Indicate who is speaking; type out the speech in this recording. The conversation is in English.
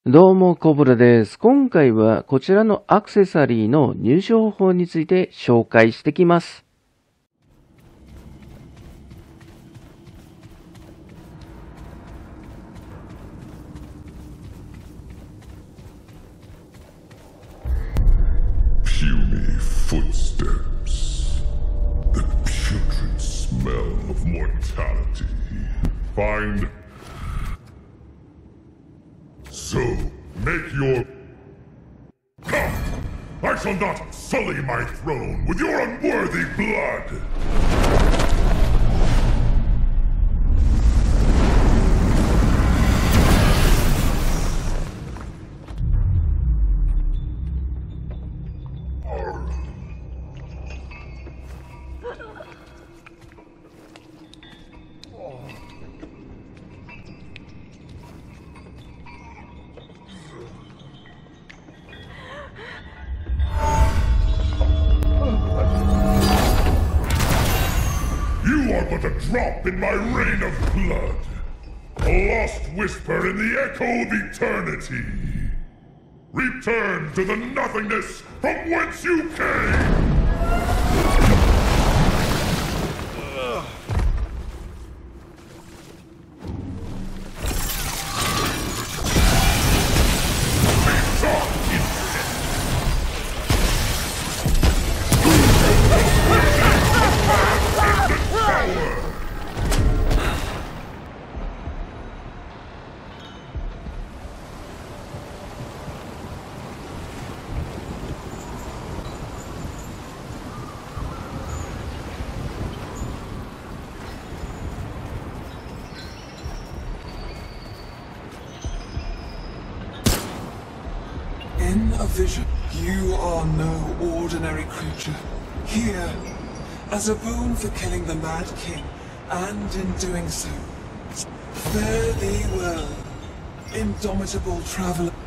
Speaker 1: どうも、コブラです。今回はこちらのアクセサリーの入手方法について紹介してきます。
Speaker 2: Puny footsteps, the putrid smell of mortality. Find. So, make your. Come! I shall not sully my throne with your unworthy blood! You are but a drop in my rain of blood. A lost whisper in the echo of eternity. Return to the nothingness from whence you came!
Speaker 3: In a vision, you are no ordinary creature. Here, as a boon for killing the Mad King, and in doing so, fare thee well, indomitable traveler.